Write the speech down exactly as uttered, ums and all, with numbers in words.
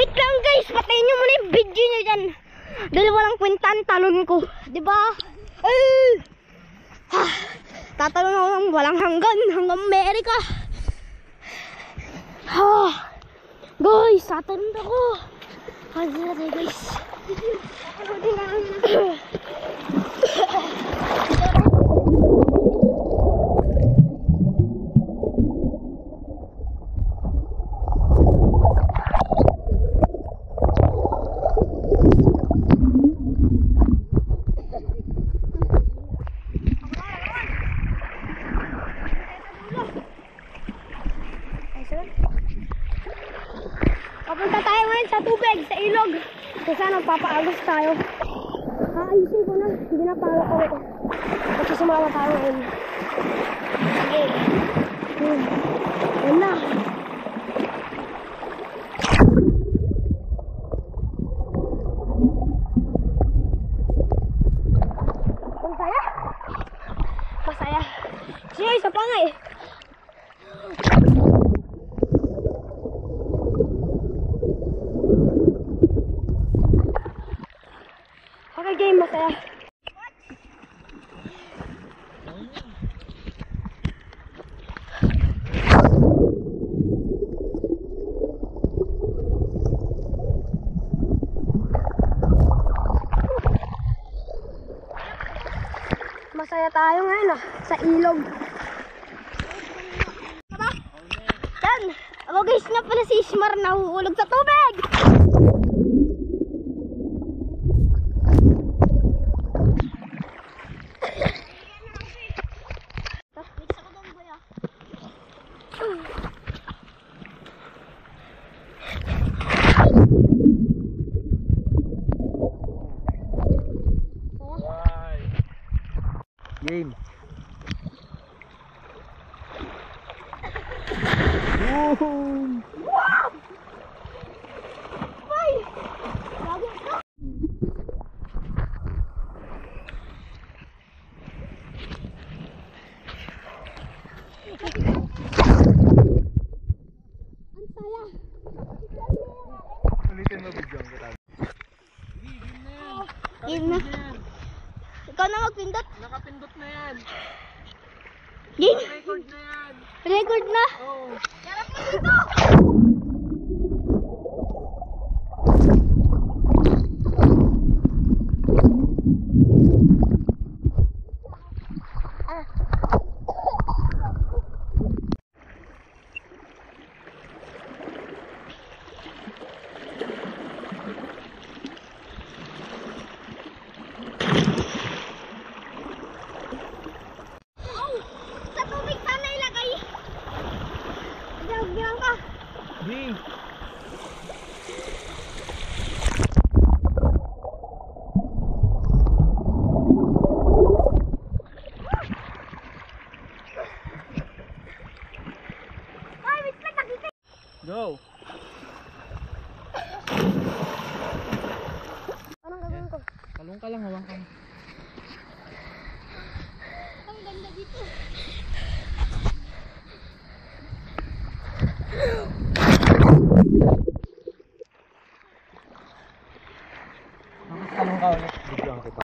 Wait lang guys, patayin nyo muna yung video nyo dyan. Dahil walang kwintan, talon ko. Diba? Eh! Ha! Tatalon ako ng walang hanggan, hanggang Amerika. Ha! Guys, tatalon ako. Kasi na tayo guys. Papunta tayo ngayon sa tubig, sa ilog. Kung saan magpapaagos tayo. Aayusin ko na, hindi na pala ko. Kasi sumama tayo ngayon. Sige. Hmm. Yan na. Masaya? Masaya. Sige, isa pa nga eh. Okay, game, masaya. Masaya tayo ngayon ah, sa ilog. Yan! Ako guys nga pala si Ismar nahuhulog sa tubig! Game. Wow! Ay! Lagi ka! Ang saya! Ulitin mo video ang kita. Game na. Ikaw na magpindot. Nakapindot na yan. Game. Record na yan. Record na. Oo. Yarap mo dito. Ah. Sa tubig sana ilagay. Diyan ka. Di. Ay, wait lang, nakita. Go.